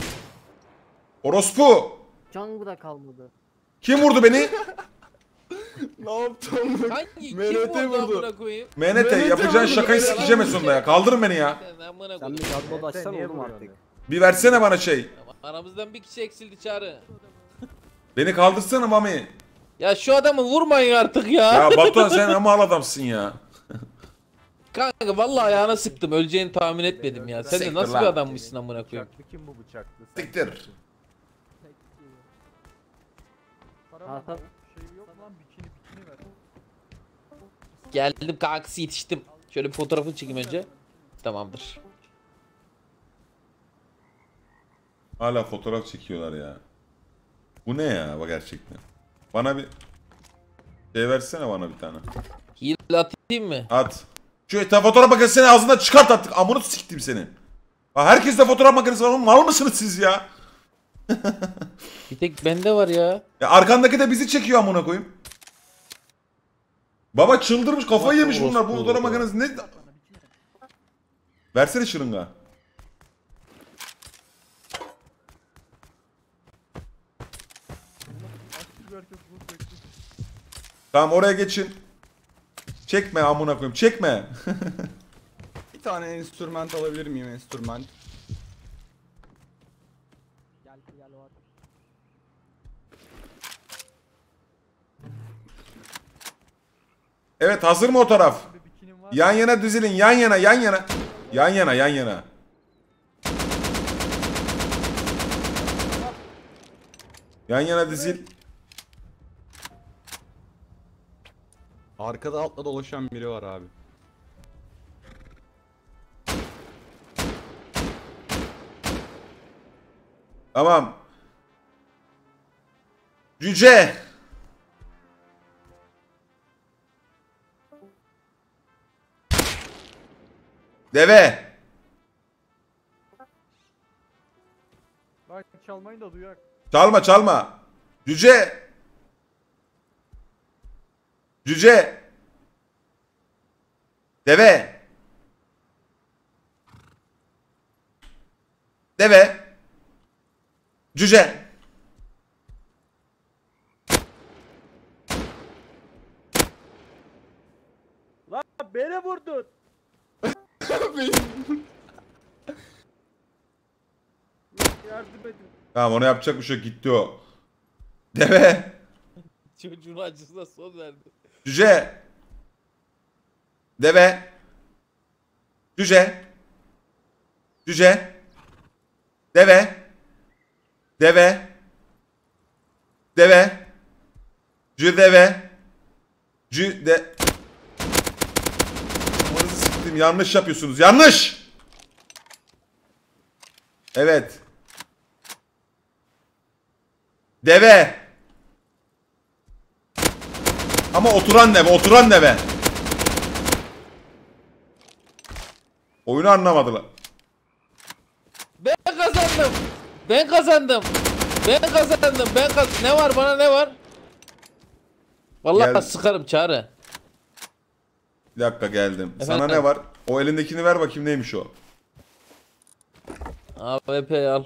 C: Orospu.
J: Can da kalmadı.
C: Kim vurdu beni?
H: Ne yaptın?
A: Hangi kim
H: M N T
A: vurdu
H: vurdu.
A: amına koyayım?
C: M N T yapacağın şakayı sikeceğim en sonunda ya. Kaldırın beni ya.
A: Sen amına
J: Sen
A: koyayım.
J: bir kadro da açsan
I: niye
J: olur mu
I: vuruyorsun
J: artık?
C: Bir versene bana şey.
A: Aramızdan bir kişi eksildi Çağrı.
C: Beni kaldırsana Mami.
A: Ya şu adamı vurmayın artık ya.
C: Ya Batuhan sen ama al adamsın ya.
A: Kanka vallahi ayağına sıktım. Öleceğini tahmin etmedim ya. Sen de
C: Siktir
A: nasıl
C: lan.
A: bir adammışsın amına koyayım.
I: Bıçaklı kim bu bıçaklı?
C: Siktir.
J: Hasan
I: Şey yok lan bikini bikini ver.
A: Geldim kankası yetiştim. Şöyle bir fotoğrafını çekeyim önce. Tamamdır.
C: Hala fotoğraf çekiyorlar ya. Bu ne ya bak gerçekten. Bana bir şey versene bana bir tane.
A: Hile atayım mı?
C: At. Şu ta fotoğraf makinesini ağzından çıkart artık. Amını siktim seni. Ha, herkeste fotoğraf makinesi var. Mal mısınız siz ya?
A: Bir tek bende var ya.
C: Ya arkandaki de bizi çekiyor amına koyayım. Baba çıldırmış kafayı yemiş bunlar. Bu fotoğraf makinesi ne? Versene şırınga. Tamam oraya geçin. Çekme amına koyayım. Çekme.
H: Bir tane enstrüman alabilir miyim enstrüman?
G: Gel gel var.
C: Evet, hazır mı o taraf?
I: Abi bikinin var.
C: Yan yana dizilin, yan yana, yan yana. Yan yana, yan yana. Yan yana dizil.
H: Arkada altla dolaşan biri var abi.
C: Tamam. Cüce. Deve.
I: Bak çalmayın da duyak.
C: Çalma çalma. Cüce. Cüce. Deve. Deve. Cüce.
J: Lan beni vurdun. Yardım edin.
C: Tamam, ona yapacak bir şey yok, gitti o. Deve.
A: Çocuğun acısına son verdi.
C: Cüce. Deve. Cüce. Cüce. Deve. Deve. Deve. Cü deve. Cü de. Numaranızı siktim. Yanlış yapıyorsunuz. Yanlış. Evet. Deve. Ama oturan deve, oturan deve. Oyunu anlamadılar.
A: Ben kazandım. Ben kazandım. Ben kazandım. Ben kaz Ne var bana ne var? Vallahi
C: Gel.
A: sıkarım Çağrı.
C: Bir dakika, geldim. Sana
A: Efendim?
C: ne var? O elindekini ver bakayım, neymiş o?
A: A W P al.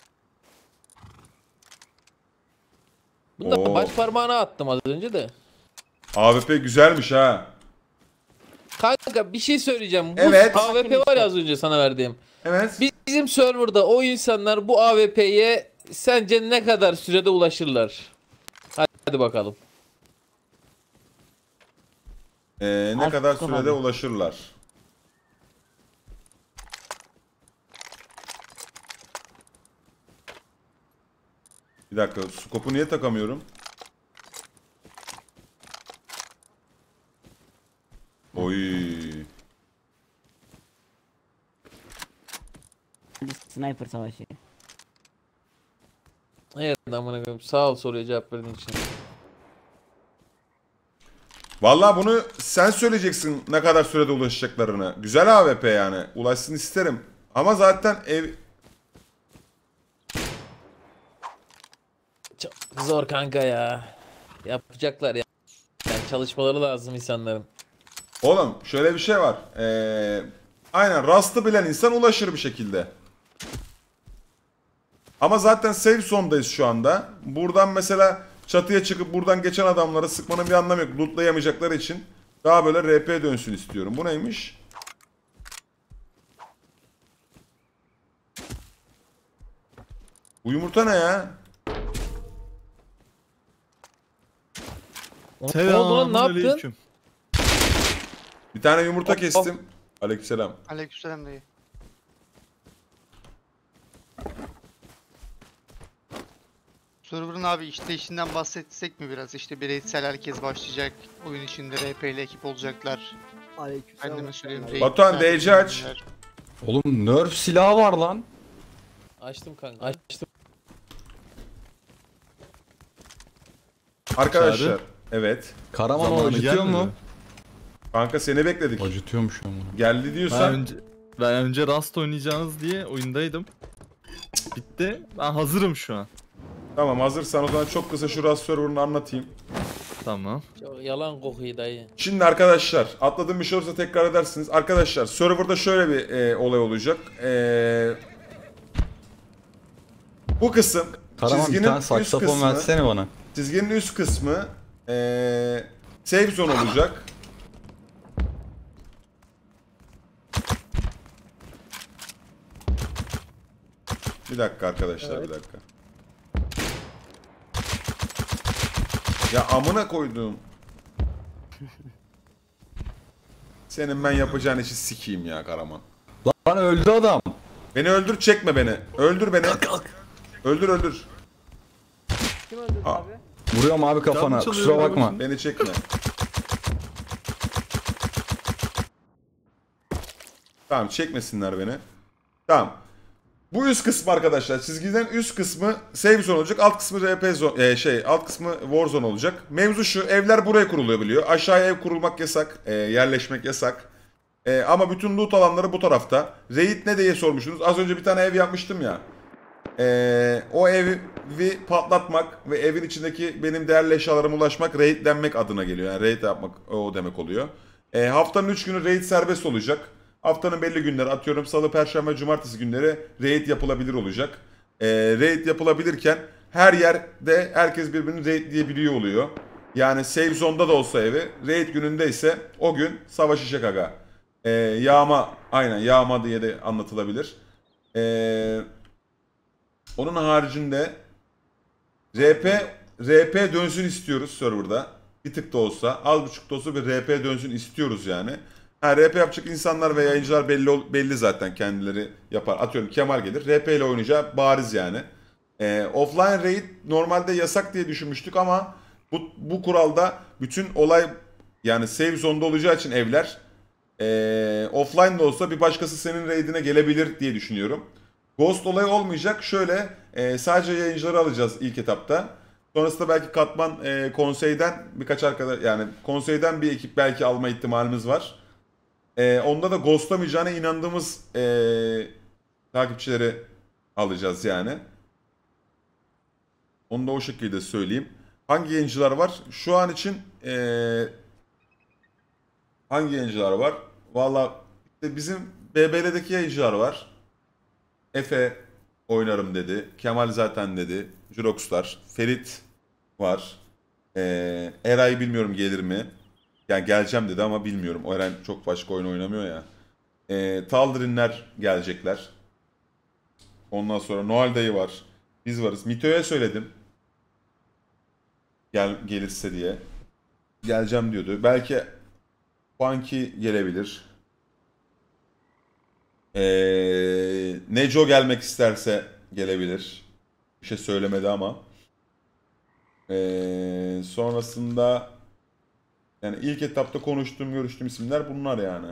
A: Bunda
C: Oo.
A: baş parmağına attım az önce de.
C: A W P güzelmiş ha.
A: Kanka bir şey söyleyeceğim. Bu
C: Evet.
A: A W P var ya az önce sana verdiğim.
C: Evet.
A: Bizim serverda o insanlar bu A W P'ye sence ne kadar sürede ulaşırlar? Hadi bakalım.
C: Ee, ne
F: Harf
C: kadar
F: kapalı.
C: sürede ulaşırlar? Bir dakika, skopu niye takamıyorum? Oy.
F: Sniper savaşı.
A: Evet amına koyayım. Sağ ol soruya cevap verdiğin için.
C: Vallahi bunu sen söyleyeceksin, ne kadar sürede ulaşacaklarını. Güzel A W P yani. Ulaşsın isterim. Ama zaten ev...
A: Çok zor kanka ya. Yapacaklar ya. Yani çalışmaları lazım insanların.
C: Oğlum şöyle bir şey var. Ee, aynen Rust'ı bilen insan ulaşır bir şekilde. Ama zaten safe zone'dayız şu anda. Buradan mesela çatıya çıkıp buradan geçen adamlara sıkmanın bir anlamı yok. Lootlayamayacakları için daha böyle R P dönsün istiyorum. Bu neymiş? Bu yumurta ne ya?
A: Ne oldu lan, ne yaptın?
C: Bir tane yumurta kestim. Aleykümselam.
B: Aleykümselam dayı. Server'ın abi işleyişinden bahsetsek mi biraz? İşte bireysel herkes başlayacak. Oyun içinde R P ile ekip olacaklar.
J: Aleykümselam.
B: Kendime söyleyeyim.
C: Batuhan, D C aç.
H: Oğlum nerf silahı var lan.
A: Açtım kanka. Açtım.
C: Arkadaşlar. Evet.
H: Karaman
I: Zamanı
H: acıtıyor
I: gelmedi
H: mu?
I: mi?
C: Kanka seni bekledik.
H: Acıtıyormuş ama.
C: Geldi
I: Ben
C: diyorsan.
I: önce, ben önce Rust oynayacağınız diye oyundaydım. Bitti. Ben hazırım şu an.
C: Tamam, hazırsan o zaman çok kısa şu Rust server'ını anlatayım.
I: Tamam.
A: Çok yalan kokuyor dayı.
C: Şimdi arkadaşlar, atladığım bir şey olursa tekrar edersiniz. Arkadaşlar, serverda şöyle bir e, olay olacak. E, bu kısım
H: Karaman bir
C: çizginin
H: tane
C: üst
H: saksafon
C: kısmı,
H: versene bana.
C: çizginin üst kısmı e, safe zone olacak. dakika arkadaşlar, bir dakika. Ya amına koyduğum. Senin ben yapacağın işi sikeyim ya Karaman.
H: Lan öldü adam.
C: Beni öldür, çekme beni. Öldür beni. Öldür öldür.
J: Kim öldürdü
C: Aa.
J: abi?
H: Vuruyorum abi kafana.
I: Canım çalıyor
H: Kusura
I: ya
H: bakma.
I: başım.
C: Beni çekme. Tamam, çekmesinler beni. Tamam. Bu üst kısmı arkadaşlar, çizgiden üst kısmı save zone olacak, alt kısmı R P zone, e, şey, alt kısmı war zone olacak. Mevzu şu, evler buraya kuruluyor biliyor. Aşağıya ev kurulmak yasak, e, yerleşmek yasak. E, ama bütün loot alanları bu tarafta. Raid ne diye sormuşsunuz. Az önce bir tane ev yapmıştım ya. E, o evi patlatmak ve evin içindeki benim değerli eşyalarıma ulaşmak raidlenmek adına geliyor. Yani raid yapmak o demek oluyor. E, haftanın üç günü raid serbest olacak. Haftanın belli günleri, atıyorum salı, perşembe, cumartesi günleri raid yapılabilir olacak. Ee, raid yapılabilirken her yerde herkes birbirini raidleyebiliyor oluyor. Yani save zone'da da olsa evi, raid gününde ise o gün savaşacak aga. Ee, yağma, aynen yağma diye de anlatılabilir. Ee, onun haricinde R P R P dönsün istiyoruz serverda. Bir tık da olsa, az buçuk da olsa bir R P dönsün istiyoruz yani. Ha, R P yapacak insanlar ve yayıncılar belli belli zaten, kendileri yapar. Atıyorum Kemal gelir, R P ile oynayacağı bariz yani. Ee, offline raid normalde yasak diye düşünmüştük ama bu, bu kuralda bütün olay yani save zone'da olacağı için evler ee, offline de olsa bir başkası senin raidine gelebilir diye düşünüyorum. Ghost olayı olmayacak. Şöyle e, sadece yayıncıları alacağız ilk etapta. Sonrasında belki katman e, konseyden birkaç arkadaş, yani konseyden bir ekip belki alma ihtimalimiz var. Ee, onda da ghostlamayacağına inandığımız ee, takipçileri alacağız yani. Onu da o şekilde söyleyeyim. Hangi yayıncılar var? Şu an için ee, hangi yayıncılar var? Valla işte bizim B B L'deki yayıncılar var. Efe oynarım dedi. Kemal zaten dedi. Jurox'lar. Ferit var. Ee, Eray bilmiyorum gelir mi? Yani geleceğim dedi ama bilmiyorum. O Eren çok başka oyun oynamıyor ya. Ee, Taldirinler gelecekler. Ondan sonra Noel dayı var. Biz varız. Mito'ya söyledim. Gel, gelirse diye. Geleceğim diyordu. Belki Funky gelebilir. Ee, Neco gelmek isterse gelebilir. Bir şey söylemedi ama. Ee, sonrasında yani ilk etapta konuştuğum, görüştüğüm isimler bunlar yani.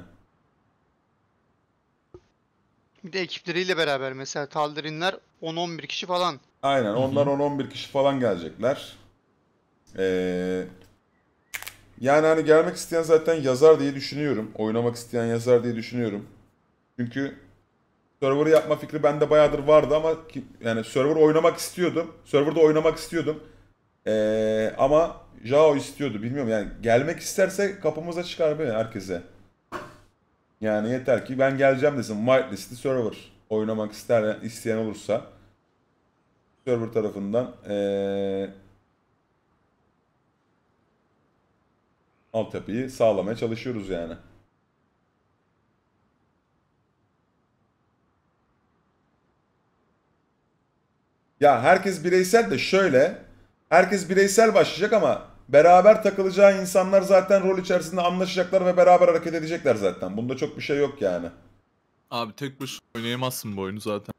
B: Bir de ekipleriyle beraber mesela Taldirinler on on bir kişi falan.
C: Aynen, onlar on on bir kişi falan gelecekler. Ee, yani hani gelmek isteyen zaten yazar diye düşünüyorum. Oynamak isteyen yazar diye düşünüyorum. Çünkü server'ı yapma fikri bende bayağıdır vardı ama ki, yani server oynamak istiyordum. Server'da oynamak istiyordum. Ee, ama Jao istiyordu. Bilmiyorum yani, gelmek isterse kapımıza çıkar be herkese. Yani yeter ki ben geleceğim desin. Whitelist'i server oynamak ister, isteyen olursa server tarafından ee, altyapıyı sağlamaya çalışıyoruz yani. Ya herkes bireysel de şöyle, herkes bireysel başlayacak ama beraber takılacağı insanlar zaten rol içerisinde anlaşacaklar ve beraber hareket edecekler zaten. Bunda çok bir şey yok yani.
I: Abi tek başına oynayamazsın bu oyunu zaten.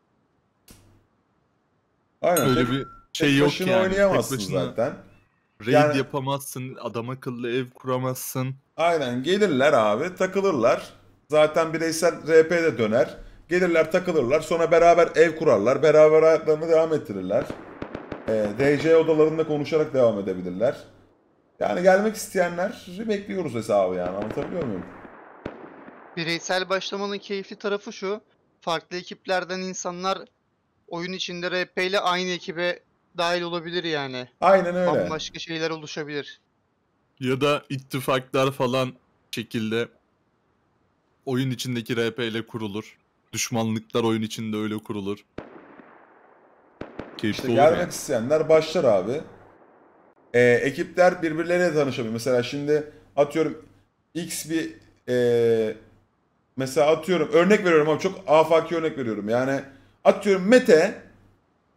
C: Aynen.
I: Öyle
C: tek,
I: bir şey
C: tek
I: yok
C: başına
I: yani.
C: oynayamazsın
I: Tek başına
C: zaten.
I: raid
C: Yani-
I: yapamazsın, adam akıllı ev kuramazsın.
C: Aynen, gelirler abi, takılırlar. Zaten bireysel R P de döner. Gelirler, takılırlar. Sonra beraber ev kurarlar. Beraber hayatlarını devam ettirirler. Ee, D C odalarında konuşarak devam edebilirler. Yani gelmek isteyenleri bekliyoruz hesabı yani. Anlatabiliyor muyum?
B: Bireysel başlamanın keyifli tarafı şu. Farklı ekiplerden insanlar oyun içinde R P ile aynı ekibe dahil olabilir yani.
C: Aynen öyle.
B: Bambaşka şeyler oluşabilir.
I: Ya da ittifaklar falan şekilde oyun içindeki R P ile kurulur. Düşmanlıklar oyun içinde öyle kurulur. Keyifli
C: İşte
I: olur
C: gelmek
I: yani.
C: isteyenler başlar abi. Ee, ekipler birbirleriyle tanışabilir. Mesela şimdi atıyorum X bir ee, mesela atıyorum örnek veriyorum ama çok afaki örnek veriyorum. Yani atıyorum Mete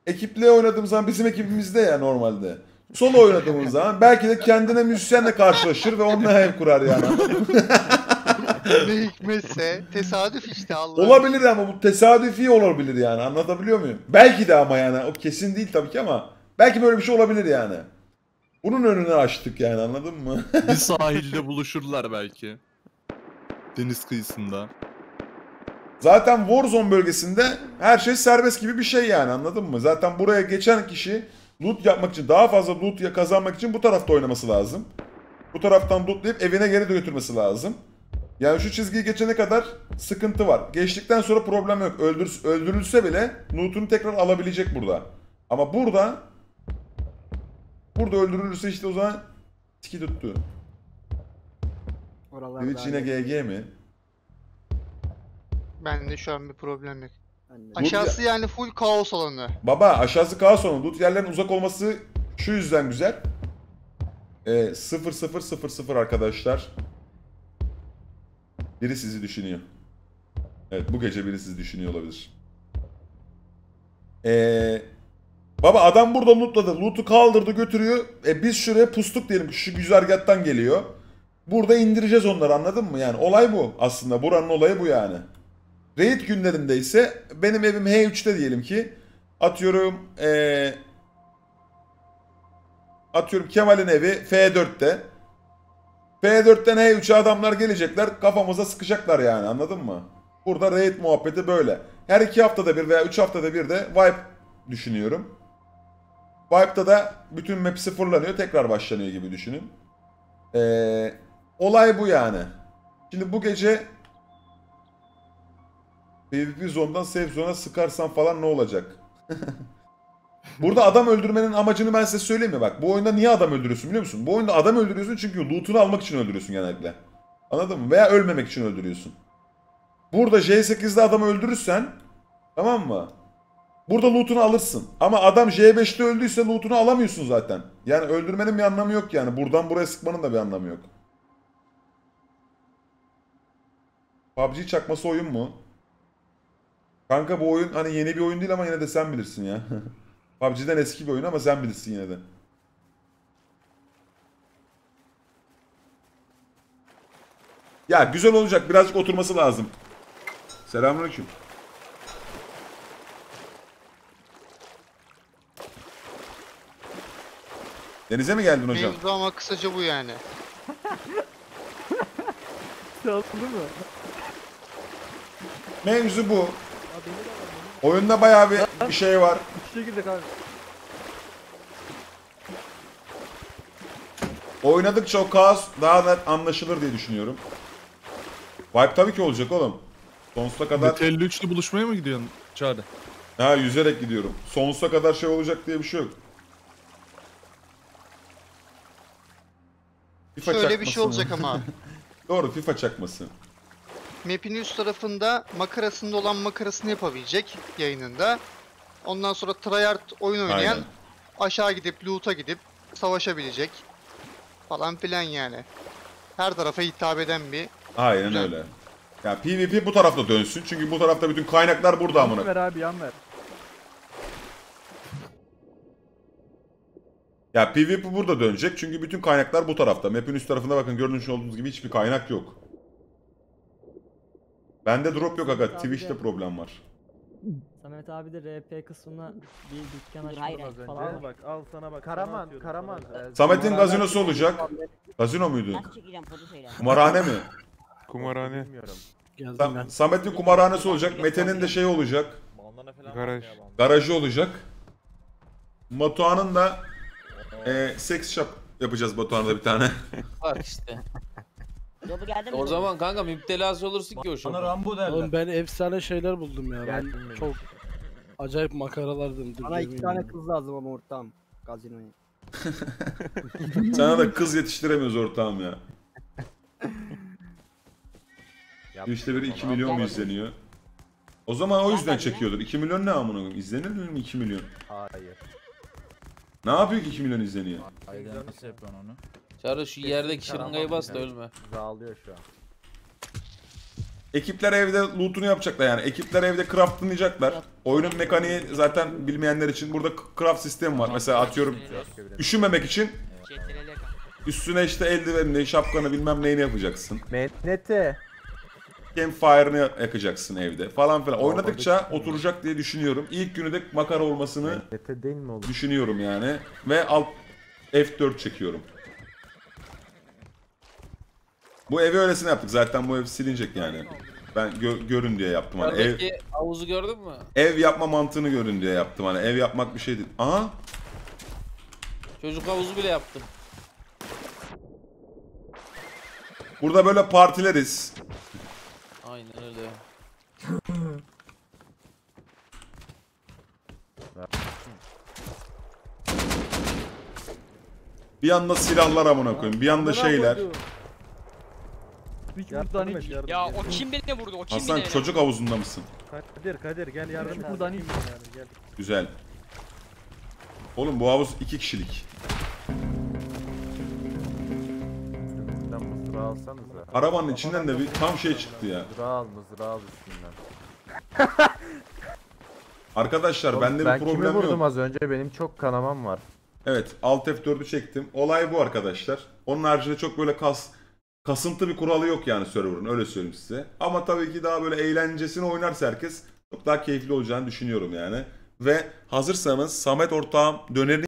C: ekiple oynadığımız zaman bizim ekibimizde ya normalde. Solo oynadığımız zaman belki de kendine müzisyenle karşılaşır ve onunla ev kurar yani.
B: Ne hikmetse tesadüf işte Allah.
C: Olabilir ama bu tesadüfi olabilir yani, anlatabiliyor muyum? Belki de ama yani o kesin değil tabii ki ama belki böyle bir şey olabilir yani. Bunun önünü açtık yani, anladın mı?
I: Bir sahilde buluşurlar belki. Deniz kıyısında.
C: Zaten Warzone bölgesinde her şey serbest gibi bir şey yani, anladın mı? Zaten buraya geçen kişi loot yapmak için, daha fazla loot ya kazanmak için bu tarafta oynaması lazım. Bu taraftan lootlayıp evine geri de götürmesi lazım. Yani şu çizgiyi geçene kadar sıkıntı var. Geçtikten sonra problem yok. Öldür, öldürülse bile loot'unu tekrar alabilecek burada. Ama burada burada öldürülürse işte o zaman tiki tuttu.
G: Oralarda
C: Twitch yine G G mi?
B: Bende şu an bir problem yok.
G: Anne.
B: Aşağısı yani full kaos alanı.
C: Baba aşağısı kaos alanı. Loot yerlerin uzak olması şu yüzden güzel. Ee, sıfır sıfır sıfır sıfır arkadaşlar. Biri sizi düşünüyor. Evet, bu gece biri sizi düşünüyor olabilir. Ee, baba adam burada lootladı. Loot'u kaldırdı götürüyor. E biz şuraya pustuk diyelim ki şu güzergahtan geliyor. Burada indireceğiz onları, anladın mı? Yani olay bu aslında. Buranın olayı bu yani. Raid günlerinde ise benim evim H üçte diyelim ki. Atıyorum ee, atıyorum Kemal'in evi F dörtte. F dörtten H üçe adamlar gelecekler, kafamıza sıkacaklar yani, anladın mı? Burada raid muhabbeti böyle. Her iki haftada bir veya üç haftada bir de wipe düşünüyorum. Wipe'da da bütün map sıfırlanıyor, tekrar başlanıyor gibi düşünün. Ee, olay bu yani. Şimdi bu gece PvP zondan safe zone'a sıkarsan falan ne olacak? Burada adam öldürmenin amacını ben size söyleyeyim mi? Bak, bu oyunda niye adam öldürüyorsun biliyor musun? Bu oyunda adam öldürüyorsun çünkü loot'unu almak için öldürüyorsun genellikle. Anladın mı? Veya ölmemek için öldürüyorsun. Burada J sekizde adamı öldürürsen, tamam mı? Burada loot'unu alırsın. Ama adam J beşte öldüyse loot'unu alamıyorsun zaten. Yani öldürmenin bir anlamı yok yani. Buradan buraya sıkmanın da bir anlamı yok. P U B G çakması oyun mu? Kanka bu oyun hani yeni bir oyun değil ama yine de sen bilirsin ya. P U B G'den eski bir oyun ama sen bilirsin yine de. Ya güzel olacak. Birazcık oturması lazım. Selamünaleyküm. Denize mi geldin hocam?
B: Mevzu ama kısaca bu yani.
G: Oldu mu?
C: Mevzu bu. Oyunda bayağı bir, bir şey var.
G: Bu şekilde kanka.
C: Oynadıkça o kaos daha net anlaşılır diye düşünüyorum. Vibe tabii ki olacak oğlum. Sonsuza kadar...
I: Mete elli üçlü buluşmaya mı gidiyorsun Çağrı?
C: Ha, yüzerek gidiyorum. Sonsuza kadar şey olacak diye bir şey yok. FIFA
B: Şöyle bir
C: çakması
B: şey
C: mı?
B: olacak ama.
C: Doğru, FIFA çakması.
B: Map'in üst tarafında makarasında olan makarasını yapabilecek yayınında. Ondan sonra tryhard oyun oynayan
C: Aynen.
B: aşağı gidip loot'a gidip savaşabilecek falan filan yani. Her tarafa hitap eden bir
C: Aynen
B: Güzel.
C: öyle. Ya PvP bu tarafta dönsün çünkü bu tarafta bütün kaynaklar burada
G: Yan
C: amına.
G: ver abi yan ver.
C: Ya PvP burada dönecek çünkü bütün kaynaklar bu tarafta. Map'in üst tarafında bakın, görmüş olduğunuz gibi hiçbir kaynak yok. Bende drop yok aga. Twitch'te problem var.
E: Samet abi de R P kısmına bir dükkan
F: Hayır,
E: açmak
F: hayır.
E: falan.
J: Bak al sana bak.
G: Karaman, Karaman. e,
C: Samet'in
G: Karaman-
C: gazinosu olacak. Gazino muydu?
F: Nasıl çekeceğim kodu söyle.
C: Kumarhane mi?
D: Kumarhane.
C: Sam- Samet'in kumarhanesi olacak. Mete'nin de şey olacak.
D: Garaj.
C: Garajı olacak. Batuhan'ın da e, seks shop yapacağız Batuhan'da bir tane.
A: Var işte.
F: Yobu geldi mi?
A: O zaman kanka müptelası olursun ki o şoka.
H: Rambo derler.
J: Oğlum ben efsane şeyler buldum ya. Ben çok acayip makaralardım.
G: Bana iki tane kız lazım ama ortağım. Gazinoya.
C: Sana da kız yetiştiremiyoruz ortağım ya. Üçte biri iki milyon mu izleniyor? O zaman o yüzden çekiyordur. iki milyon ne amına koyayım? İzlenir mi iki milyon?
H: Hayır.
C: Ne yapıyor ki iki milyon izleniyor?
H: Hayır, nasıl yapıyorsun onu?
A: Çağrı şu yerdeki şırıngayı bas da ölme.
H: Ağlıyor şu an.
C: Ekipler evde loot'unu yapacaklar yani. Ekipler evde craftlayacaklar. Oyunun mekaniği zaten bilmeyenler için burada craft sistemi var. Mesela atıyorum üşümemek için üstüne işte eldivenini, şapkanı bilmem neyini yapacaksın.
G: Nete.
C: Campfire'ını yakacaksın evde falan filan. Oynadıkça oturacak diye düşünüyorum. İlk günü de makara olmasını
G: Nete değil mi oldu?
C: düşünüyorum yani. Ve alt F dört çekiyorum. Bu evi öylesine yaptık. Zaten bu ev silinecek yani. Ben gö- görün diye yaptım hani. Ev,
A: Oradaki havuzu gördün mü?
C: ev yapma mantığını görün diye yaptım hani. Ev yapmak bir şey değil. Aha.
A: Çocuk havuzu bile yaptım.
C: Burada böyle partileriz.
A: Aynen öyle.
C: Bir yanda silahlar amına koyayım. Bir yanda şeyler.
G: Hiç buradan hiç.
J: Ya o kim beni vurdu? O kim
C: Hasan
J: beni?
C: çocuk havuzunda mısın?
G: Kadir Kadir gel yardım. Buradan hiç. Gel.
C: Güzel. Oğlum bu havuz iki kişilik.
H: Üstünden mızrağı alsanıza.
C: Arabanın içinden de bir tam şey çıktı ya.
H: Mızrağı al, mızrağı al üstünden.
C: Arkadaşlar
H: Oğlum,
C: bende
H: ben
C: bir
H: kimi
C: problem
H: vurdum
C: yok.
H: az önce? Benim çok kanamam var.
C: Evet, Alt F dördü çektim. Olay bu arkadaşlar. Onun haricinde çok böyle kas kasıntı bir kuralı yok yani server'ın, öyle söyleyeyim size. Ama tabii ki daha böyle eğlencesini oynarsa herkes çok daha keyifli olacağını düşünüyorum yani. Ve hazırsanız Samet ortağım dönerini